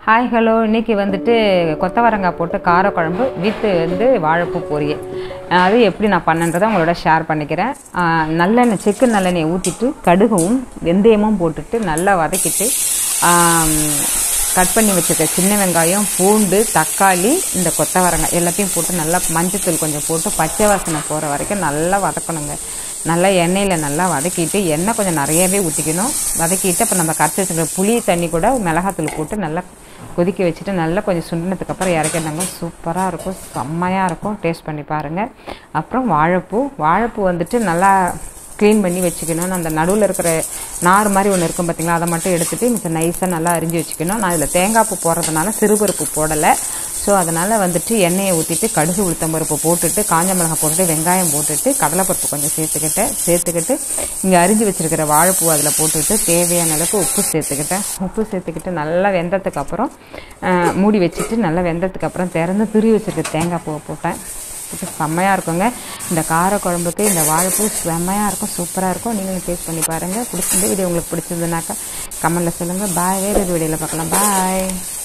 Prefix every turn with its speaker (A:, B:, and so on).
A: Hi hello இன்றைக்கி வந்துட்டு கொத்தவரங்காய் போட்டு காரக்குழம்பு வித் வாழைப்பூ பொரியல். அது எப்படி நான் பண்ணன்றதை உங்களோட ஷேர் பண்ணிக்கிறேன். நல்லெண்ணெய் செக்கு நல்லெண்ணெயை ஊற்றிட்டு கடுகும் வெந்தயமும் போட்டுட்டு நல்லா வதக்கிட்டு கட் பண்ணி வச்சுருக்க சின்ன வெங்காயம் பூண்டு தக்காளி இந்த கொத்தவரங்காய் எல்லாத்தையும் போட்டு நல்லா மஞ்சத்தூள் கொஞ்சம் போட்டு பச்சை வாசனை போகிற வரைக்கும் நல்லா வதக்கணுங்க. நல்லா எண்ணெயில் நல்லா வதக்கிட்டு எண்ணெய் கொஞ்சம் நிறையவே ஊற்றிக்கணும். வதக்கிட்டு அப்புறம் நம்ம கரைச்சி வச்சுக்கிற புளி தண்ணி கூட மிளகாத்தூள் போட்டு நல்லா கொதிக்க வச்சுட்டு நல்லா கொஞ்சம் சுண்டினதுக்கப்புறம் இறக்கிட்டாங்க. சூப்பராக இருக்கும், செம்மையாக இருக்கும். டேஸ்ட் பண்ணி பாருங்கள். அப்புறம் வாழைப்பூ வந்துட்டு நல்லா க்ளீன் பண்ணி வச்சுக்கணும். அந்த நடுவில் இருக்கிற நார் மாதிரி ஒன்று இருக்கும் பார்த்திங்களா, அதை மட்டும் எடுத்துகிட்டு மிச்சம் நைஸாக நல்லா அரிஞ்சு வச்சுக்கணும். நான் இதில் தேங்காய் பூ போடுறதுனால சிறுபருப்பு போடலை. ஸோ அதனால் வந்துட்டு எண்ணெயை ஊற்றிட்டு கடுகு உளுத்தம்பருப்பு போட்டுட்டு காஞ்ச மிளகாய் போட்டுட்டு வெங்காயம் போட்டுட்டு கடலைப்பருப்பு கொஞ்சம் சேர்த்துக்கிட்டு இங்கே அரிஞ்சு வச்சுருக்கிற வாழைப்பூ அதில் போட்டுட்டு தேவையான அளவுக்கு உப்பு சேர்த்துக்கிட்டு நல்லா வெந்ததுக்கு அப்புறம் மூடி வச்சுட்டு நல்லா வெந்ததுக்கு அப்புறம் திறந்து துருவி வச்சுருக்க தேங்காய் பூவை போட்டேன். இது செம்மையாக இருக்குங்க. இந்த காரக்குழம்புக்கு இந்த வாழைப்பூ செம்மையாக இருக்கும், சூப்பராக இருக்கும். நீங்களும் டேஸ்ட் பண்ணி பாருங்கள். இந்த வீடியோ உங்களுக்கு பிடிச்சிருந்துனாக்கா கமெண்ட்டில் சொல்லுங்கள். பாய். வேறு ஒரு வீடியோவில் பார்க்கலாம். பாய்.